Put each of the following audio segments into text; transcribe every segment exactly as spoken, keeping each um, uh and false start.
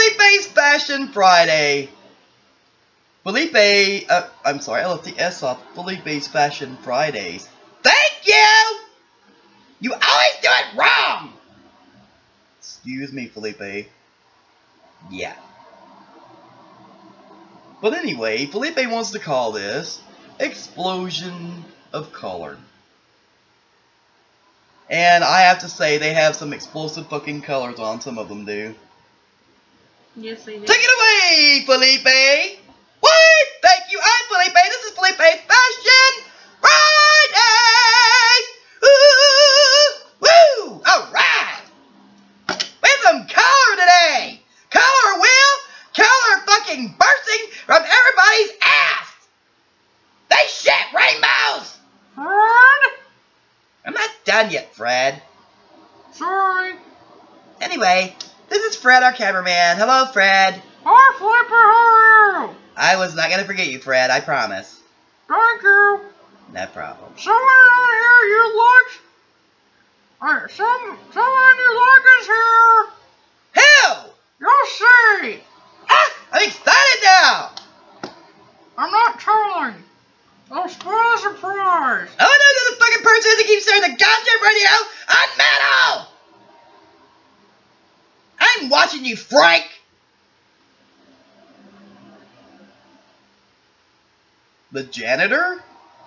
Felipe's Fashion Friday. Felipe, uh, I'm sorry, I left the S off. Felipe's Fashion Fridays. Thank you! You always do it wrong! Excuse me, Felipe. Yeah. But anyway, Felipe wants to call this Explosion of Color. And I have to say, they have some explosive fucking colors on, some of them do. Yes, they do. Take it away, Felipe! What? Thank you, I'm Felipe. This is Felipe's Fashion Fridays! Woo! Woo! Alright! We have some color today! Color, Will! Color fucking bursting from everybody's ass! They shit rainbows! Fred? I'm not done yet, Fred. Sorry. Anyway, this is Fred, our cameraman. Hello, Fred. Hi, Felipe, how are you? I was not going to forget you, Fred. I promise. Thank you. No problem. Someone out here you like? Uh, some, someone you like is here. Who? You'll see. Ah, I'm excited now. I'm not telling. I'll spoil a surprise. Oh, no, there's a fucking person that keeps saying the goddamn radio on metal. I'm watching you, Frank. The janitor?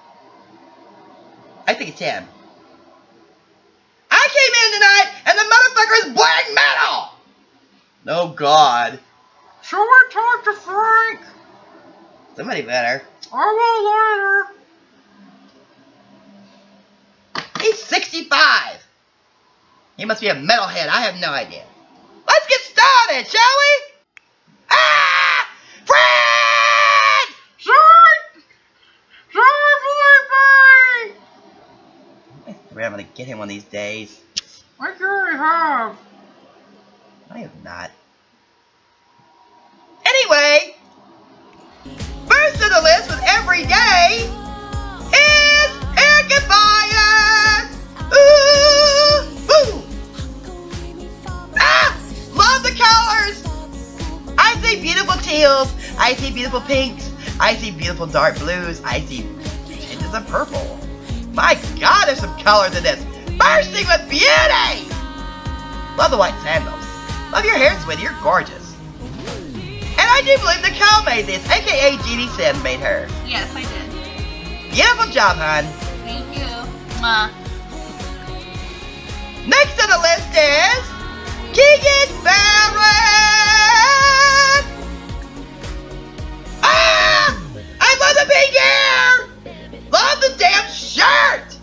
I think it's him. I came in tonight and the motherfucker is black metal! Oh God. Shall we talk to Frank? Somebody better. I will later. He's sixty-five. He must be a metalhead. I have no idea. Let's get started, shall we? Ah! Fred! Sorry! Sorry, Felipe! I'm gonna get him one of these days. I already have. I have not. Anyway, first on the list with every day is Amplifier! Ooh! Woo! Ah! Love the colors! I see beautiful teals. I see beautiful pinks. I see beautiful dark blues. I see tinges of purple. My God, there's some colors in this. Bursting with beauty! Love the white sandals. Love your hair, sweetie. You're gorgeous. And I do believe Nicole made this, aka FashionistaSims made her. Yes, I did. Beautiful job, hon. Thank you. Mwah. Next on the list is Keegan Barrett! Ah! I love the pink hair! Love the damn shirt!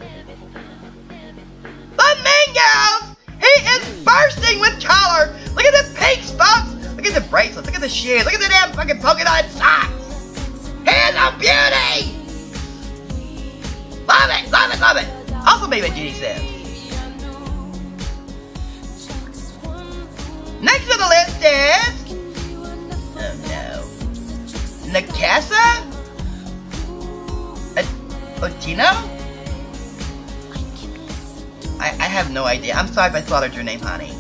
Flamingos! He is bursting with color! Look at the pink spots! Look at the bracelets, look at the shoes, look at the damn fucking polka dot socks! He is a beauty! Love it, love it, love it! Also made by FashionistaSims. Next on the list is... Oh no. Nakasa? Otino? I, I have no idea. I'm sorry if I slaughtered your name, honey.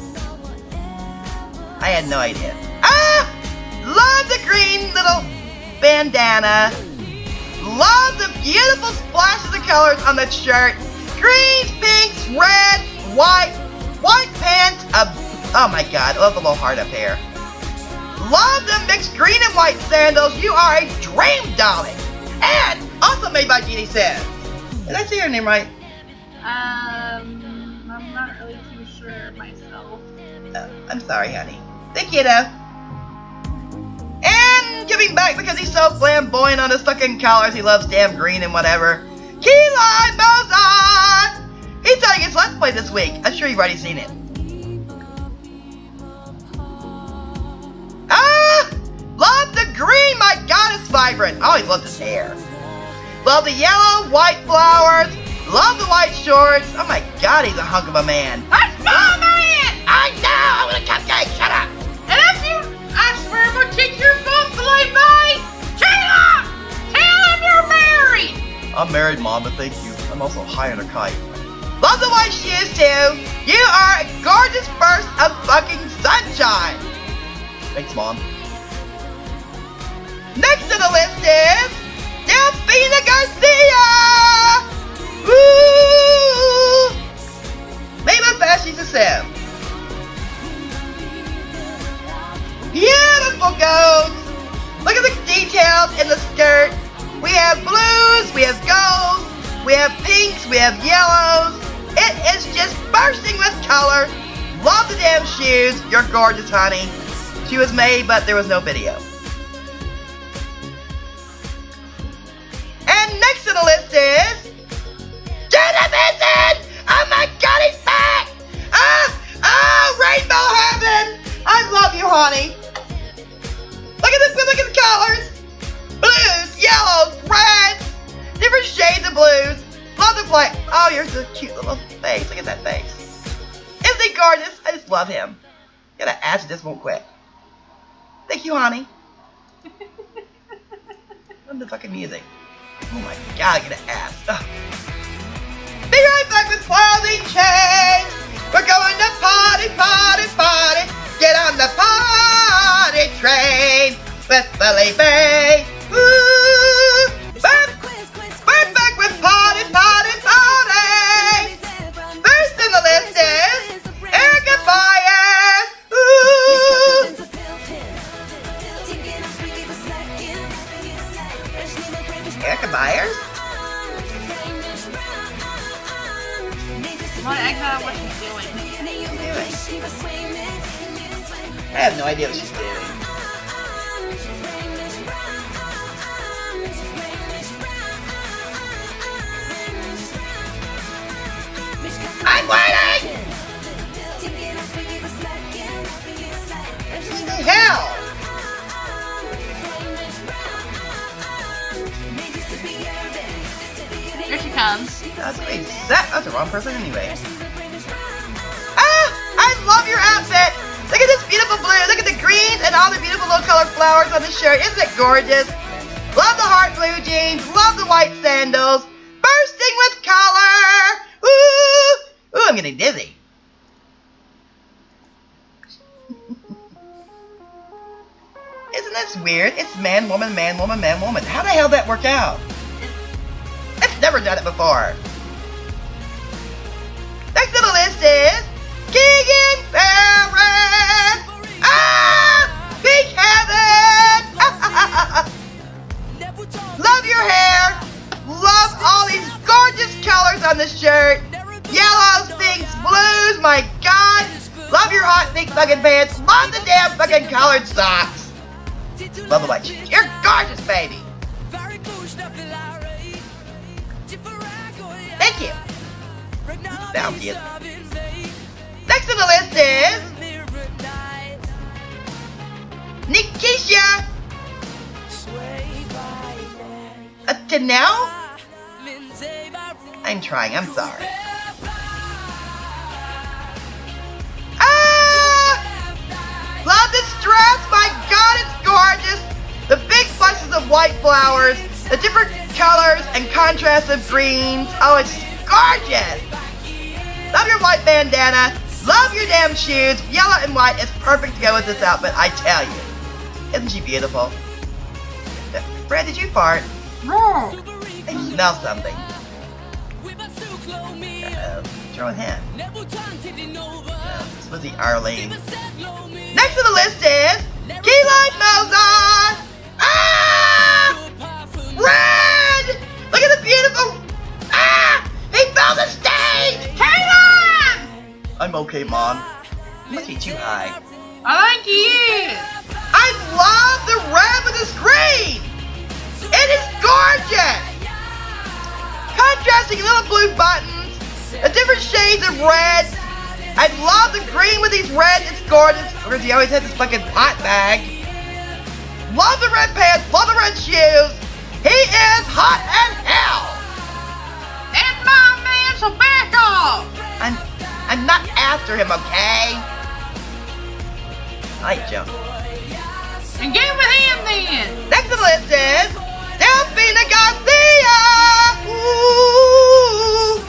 I had no idea. Ah! Love the green little bandana. Love the beautiful splashes of colors on that shirt. Greens, pinks, red, white, white pants. Uh, oh my God, I love the little heart up here. Love the mixed green and white sandals. You are a dream, darling. And also made by FashionistaSims. Did I say her name right? Um, I'm not really too sure myself. Oh, I'm sorry, honey. Thank you, though. And giving back because he's so flamboyant on his fucking colors. He loves damn green and whatever. Key Lime Mozart! He's telling his Let's Play this week. I'm sure you've already seen it. Ah! Love the green! My God, it's vibrant. I always loved his hair. Love the yellow, white flowers. Love the white shorts. Oh my God, he's a hunk of a man. That's my man! I know! I want a cupcake! Shut up! And if you, I swear I'm gonna kick your butt, Felipe! Taylor! Tell him you're married! I'm married, Mom, but thank you. I'm also high on a kite. Love the white shoes, too. You are a gorgeous burst of fucking sunshine. Thanks, Mom. Next on the list is Delphina Garcia! Woo! Made by FashionistaSims. Beautiful goats! Look at the details in the skirt. We have blues, we have golds, we have pinks, we have yellows. It is just bursting with color. Love the damn shoes. You're gorgeous, honey. She was made, but there was no video. And next on the list is Jenna Vincent! Oh my God, he's back! Ah, oh, Rainbow Heaven! I love you, honey. Look at this, look at the colors. Blues, yellows, reds, different shades of blues. Love the flag. Oh, you're so cute little face. Look at that face. Isn't he gorgeous? I just love him. Got an ass that just won't quit. Thank you, honey. Love the fucking music. Oh my God, I get an ass. Ugh. Be right back with clothing change. We're going to party, party, party. Get on the party train with Felipe. Woo! We're, we're back with party, party, party. First in the list is Erica Byers. Woo! Erica Byers? I want to act out what she's doing. I have no idea what she's doing. I'm waiting! What the hell? Here she comes. That's a big set. That's the wrong person anyway. Ah! I love your outfit! Look at this beautiful blue. Look at the greens and all the beautiful little colored flowers on the shirt. Isn't it gorgeous? Love the heart blue jeans. Love the white sandals. Bursting with color! Ooh! Ooh, I'm getting dizzy. Isn't this weird? It's man, woman, man, woman, man, woman. How the hell did that work out? I've never done it before. Next on the list is Keegan Barrett! Ah! Pink Heaven! Love your hair! Love all these gorgeous colors on the shirt! Yellows, pinks, blues, my God! Love your hot pink fucking pants! Love the damn fucking colored socks! Love the white shoes. You're gorgeous, baby! Thank you! Bounty. Next on the list is Nikisha Atenel? I'm trying, I'm sorry. Ah! Love this dress, my God, it's gorgeous. The big bunches of white flowers, the different colors and contrasts of greens. Oh, it's gorgeous. Love your white bandana. Love your damn shoes. Yellow and white is perfect to go with this outfit, I tell you. Isn't she beautiful? Brad, did you fart? No. I smell something. Uh-oh. Throw a hand. Uh, this was the Arlene. Next on the list is Keelan Mozart! Ah! Red! Look at the beautiful... Ah! He fell the stage! Keelan! I'm okay, Mom. You must be too high. I think he is. I love the red with the screen! It is gorgeous! Contrasting little blue buttons, the different shades of red. I love the green with these reds, it's gorgeous. Because he always has this fucking pot bag. Love the red pants, love the red shoes. He is hot as hell! That's my man, so back off! I'm, I'm not after him, okay? I jump. And get with him then! Next on the list is Delphina Garcia! Ooh!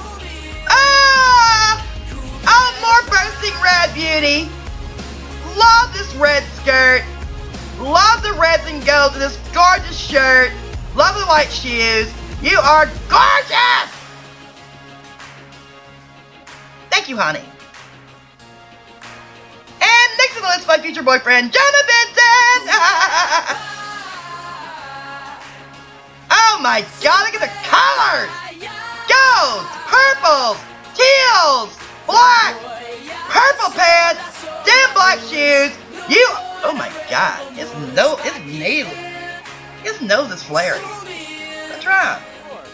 Ah! Oh, more bursting red beauty. Love this red skirt. Love the reds and golds in this gorgeous shirt. Love the white shoes. You are gorgeous! Thank you, honey. And next on the list, my future boyfriend, Jonah Vincent! Oh my god, look at the colors! Golds, purples, teals, black, purple pants, damn black shoes. You, oh my god, his nose, his nail, his nose is flaring. What's wrong?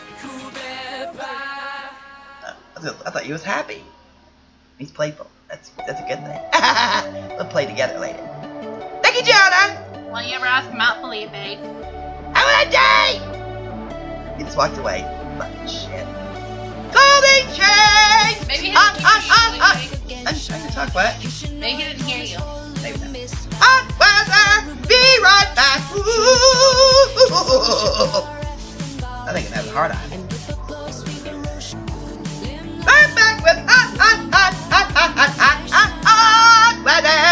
Uh, I thought he was happy. He's playful. That's that's a good thing. We'll play together later. Thank you, Jonah. Will you ever ask him out, Felipe? I want a date. He just walked away. Fucking shit. Clothing change. Maybe he ah, didn't ah, hear ah, you. ah. Maybe he I'm trying to talk what? Maybe he didn't hear you. Maybe not. Hot weather. Be right back. I think I'm having a hard on. I'm back with hot, hot, hot, hot, hot, hot, hot, hot, hot weather.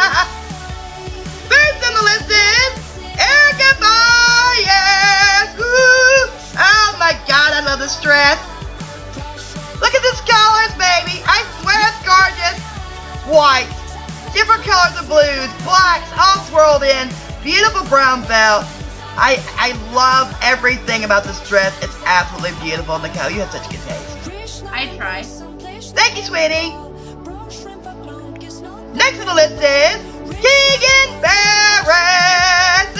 First on the list is Erica Baez. Oh my god, I love this dress. Look at this colors, baby. I swear it's gorgeous. White, different colors of blues, blacks, all swirled in. Beautiful brown belt. I I love everything about this dress. It's absolutely beautiful. Nicole, you have such good taste. I try. Thank you, sweetie. Next on the list is Keegan Barrett.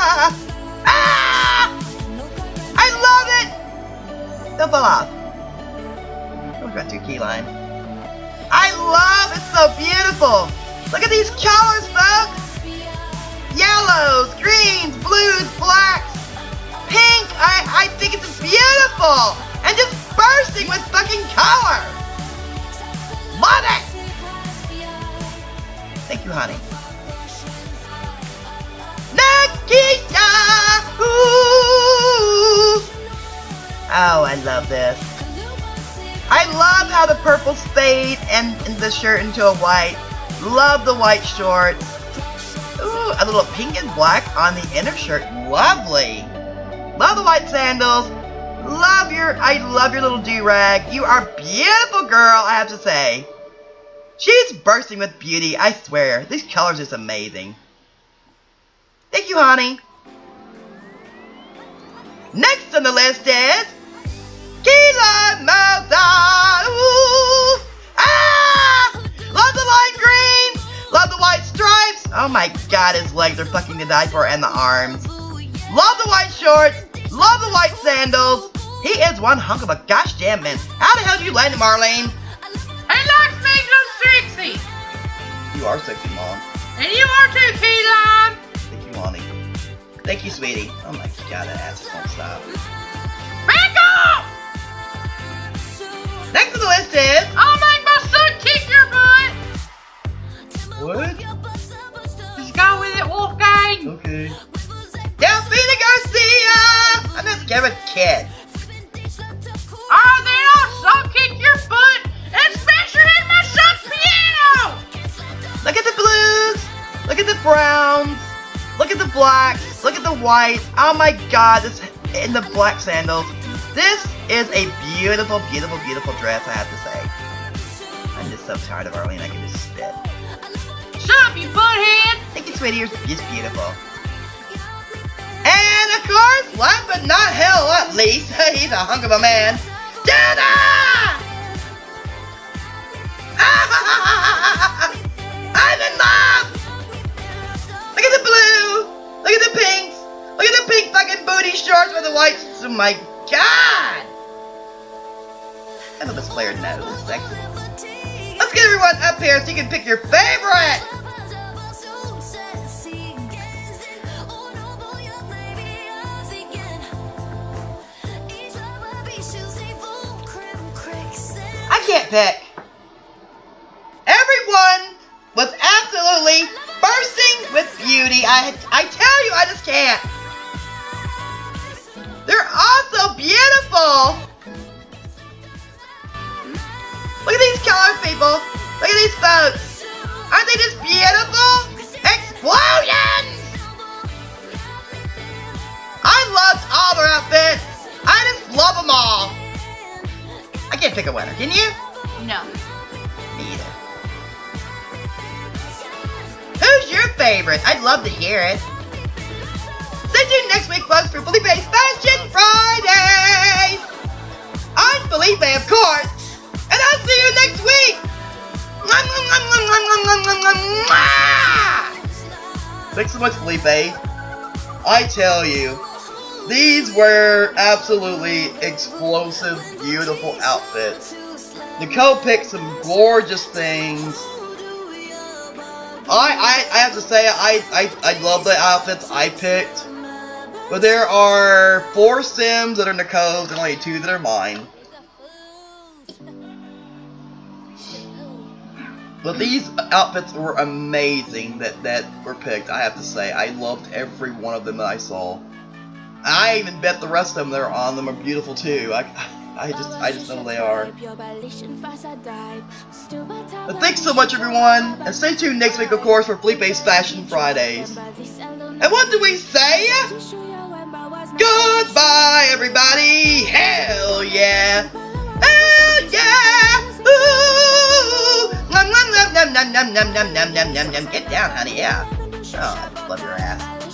Ah! I love it. Don't fall off. We've got two key line. I love it. So beautiful. Look at these colors, folks. Yellows, greens, blues, blacks, pink. I, I think it's beautiful. And just bursting with fucking color. Love it. Thank you, honey. Nikita. Ooh. Oh, I love this. I love how the purples fade and, and the shirt into a white. Love the white shorts. Ooh, a little pink and black on the inner shirt. Lovely. Love the white sandals. Love your, I love your little do-rag. You are beautiful, girl, I have to say. She's bursting with beauty, I swear. These colors are just amazing. Thank you, honey. Next on the list is Keelan Malza. Ooh. Ah! Love the lime green. Love the white stripes. Oh my god, his legs are fucking to die for, and the arms. Love the white shorts. Love the white sandals. He is one hunk of a gosh damn man. How the hell did you land it, Marlene? He likes me so sexy. You are sexy, Mom. And you are too, Keelan. Thank you, Mommy. Thank you, sweetie. Oh my god, that ass just won't stop. Back off! Next on the list is... I'll make my son kick your butt. What? Just go with it, Wolfgang. Okay. Delphina Garcia! I'm not scared of a kid. Oh, then I'll so kick your butt and smash your head in my son's piano! Look at the blues. Look at the browns. Look at the blacks. Look at the whites. Oh my god, this in the black sandals. This is a beautiful, beautiful, beautiful dress, I have to say. I'm just so tired of Arlene, I can just spit. Shut up, you butthead! Thank you, sweetie. You're just beautiful. And of course, last but not hell not least, he's a hunk of a man. Dada! I'm in love! Look at the blue! Look at the pinks! Look at the pink fucking booty shorts with the white. Oh my god! I love this flared nose. It's sexy. Let's get everyone up here so you can pick your favorite! I can't pick. Everyone was absolutely bursting with beauty. I I tell you, I just can't. They're all so beautiful. Look at these colors, people. Look at these folks. Aren't they just beautiful? winner. Can you? No. Me either. Who's your favorite? I'd love to hear it. Stay tuned next week, folks, for Felipe's Fashion Fridays. I'm Felipe, of course, and I'll see you next week. Thanks so much, Felipe. I tell you, these were absolutely explosive, beautiful outfits. Nicole picked some gorgeous things. I, I, I have to say, I, I, I love the outfits I picked. But there are four Sims that are Nicole's and only two that are mine. But these outfits were amazing that, that were picked, I have to say. I loved every one of them that I saw. I even bet the rest of them that are on them are beautiful too. I, I just I just know they are. But thanks so much, everyone. And stay tuned next week, of course, for Felipe's Fashion Fridays. And what do we say? Goodbye, everybody. Hell yeah. Hell yeah. Ooh. Nom nom nom nom nom nom nom nom nom nom nom. Get down, honey. Yeah. Oh, I love your ass.